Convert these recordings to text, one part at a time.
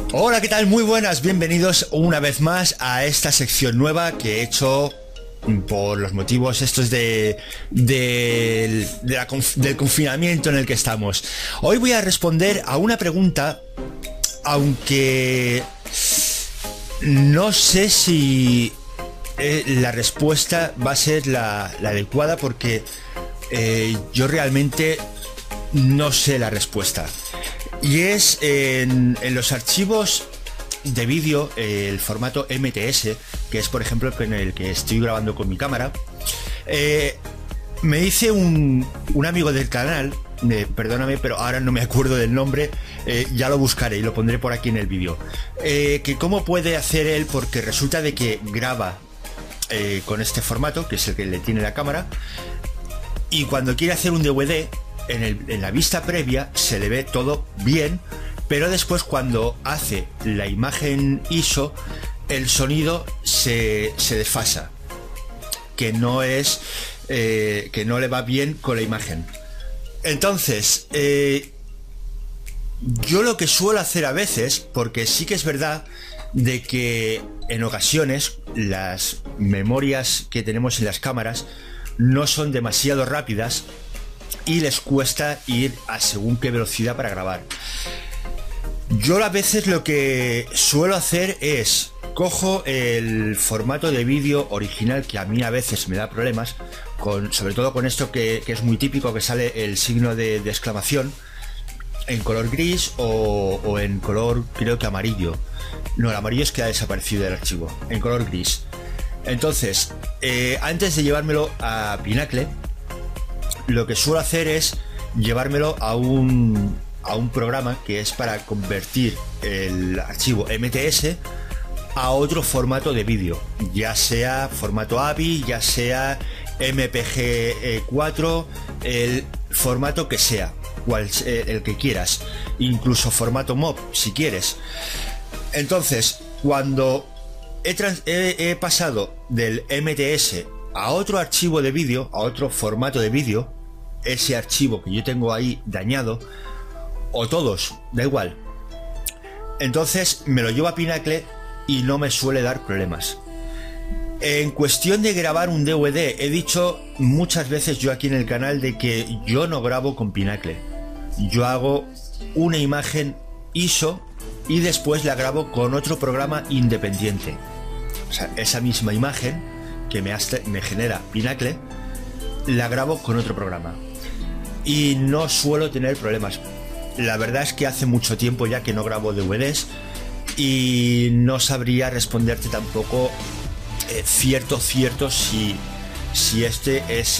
Hola, ¿qué tal? Muy buenas, bienvenidos una vez más a esta sección nueva que he hecho por los motivos estos del confinamiento en el que estamos. Hoy voy a responder a una pregunta, aunque no sé si la respuesta va a ser la adecuada, porque yo realmente no sé la respuesta. Y es en los archivos de vídeo, el formato MTS, que es por ejemplo en el que estoy grabando con mi cámara. Me dice un amigo del canal, perdóname, pero ahora no me acuerdo del nombre, ya lo buscaré y lo pondré por aquí en el vídeo, que cómo puede hacer él, porque resulta de que graba con este formato, que es el que le tiene la cámara, y cuando quiere hacer un DVD, en la vista previa se le ve todo bien, pero después cuando hace la imagen ISO, el sonido se desfasa, que no es que no le va bien con la imagen. Entonces yo lo que suelo hacer a veces, porque sí que es verdad de que en ocasiones las memorias que tenemos en las cámaras no son demasiado rápidas y les cuesta ir a según qué velocidad para grabar. Yo a veces lo que suelo hacer es cojo el formato de vídeo original, que a mí a veces me da problemas, sobre todo con esto que es muy típico, que sale el signo de exclamación en color gris o en color, creo que amarillo. No, el amarillo es que ha desaparecido del archivo, en color gris. Entonces, antes de llevármelo a Pinacle, lo que suelo hacer es llevármelo a un programa que es para convertir el archivo MTS a otro formato de vídeo, ya sea formato AVI, ya sea MPG-4, el formato que sea, el que quieras, incluso formato MOV si quieres. Entonces, cuando he pasado del MTS a otro archivo de vídeo, a otro formato de vídeo, ese archivo que yo tengo ahí dañado, o todos, da igual, entonces me lo llevo a Pinacle y no me suele dar problemas. En cuestión de grabar un DVD, he dicho muchas veces yo aquí en el canal de que yo no grabo con Pinacle. Yo hago una imagen ISO y después la grabo con otro programa independiente. O sea, esa misma imagen que me genera Pinacle, la grabo con otro programa y no suelo tener problemas. La verdad es que hace mucho tiempo ya que no grabo DVDs y no sabría responderte tampoco cierto si este es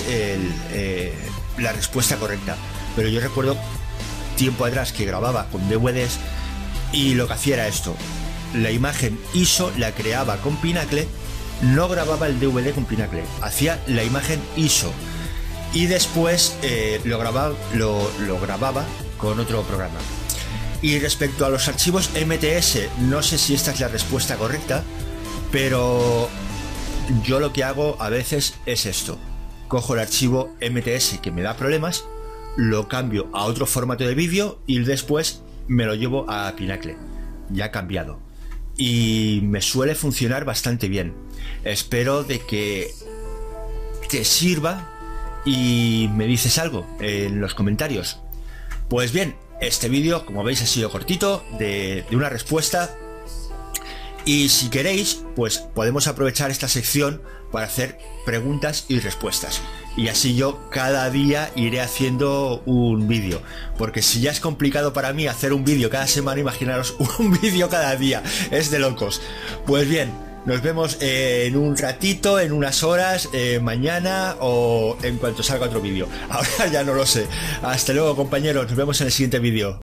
la respuesta correcta, pero yo recuerdo tiempo atrás que grababa con DVDs y lo que hacía era esto: la imagen ISO la creaba con Pinacle, no grababa el DVD con Pinacle, hacía la imagen ISO y después lo grababa con otro programa. Y respecto a los archivos MTS, no sé si esta es la respuesta correcta, pero yo lo que hago a veces es esto: cojo el archivo MTS que me da problemas, lo cambio a otro formato de vídeo y después me lo llevo a Pinacle ya cambiado, y me suele funcionar bastante bien. Espero de que te sirva y me dices algo en los comentarios. Pues bien, este vídeo, como veis, ha sido cortito, de una respuesta, y si queréis, pues podemos aprovechar esta sección para hacer preguntas y respuestas, y así yo cada día iré haciendo un vídeo, porque si ya es complicado para mí hacer un vídeo cada semana, imaginaros un vídeo cada día, es de locos. Pues bien, nos vemos en un ratito, en unas horas, mañana o en cuanto salga otro vídeo. Ahora ya no lo sé. Hasta luego, compañeros, nos vemos en el siguiente vídeo.